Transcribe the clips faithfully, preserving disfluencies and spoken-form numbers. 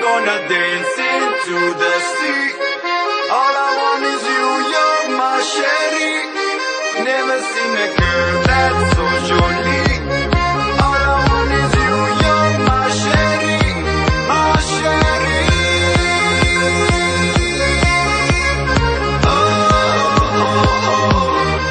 gonna dance into the sea. All I want is you, you're my sherry. Never seen a girl that's so jolie. All I want is you, you're my sherry, my sherry. Oh, oh, oh.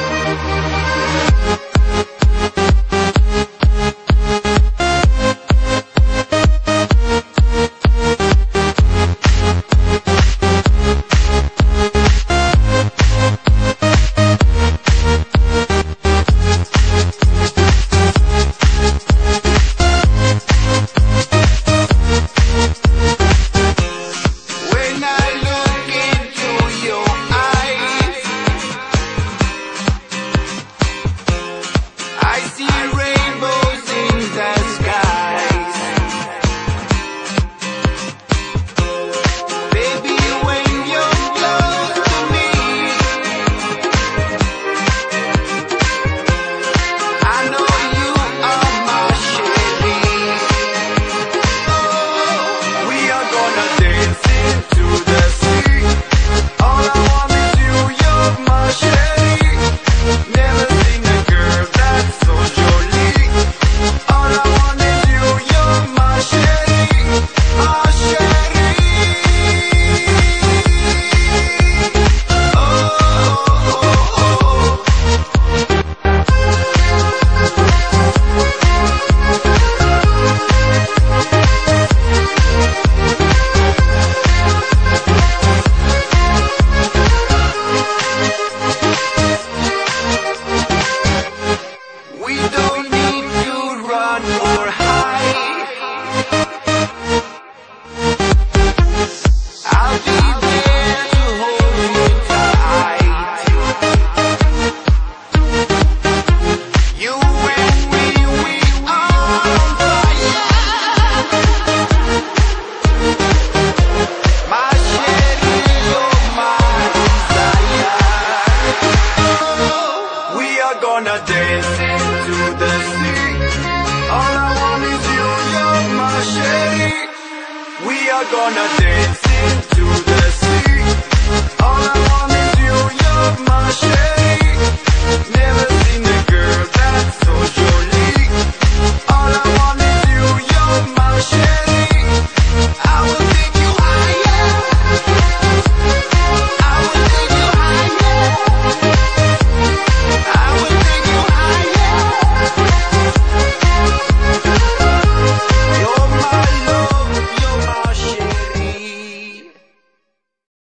Gonna dance into the sea. All I want is you, you're my sherry. We are gonna dance.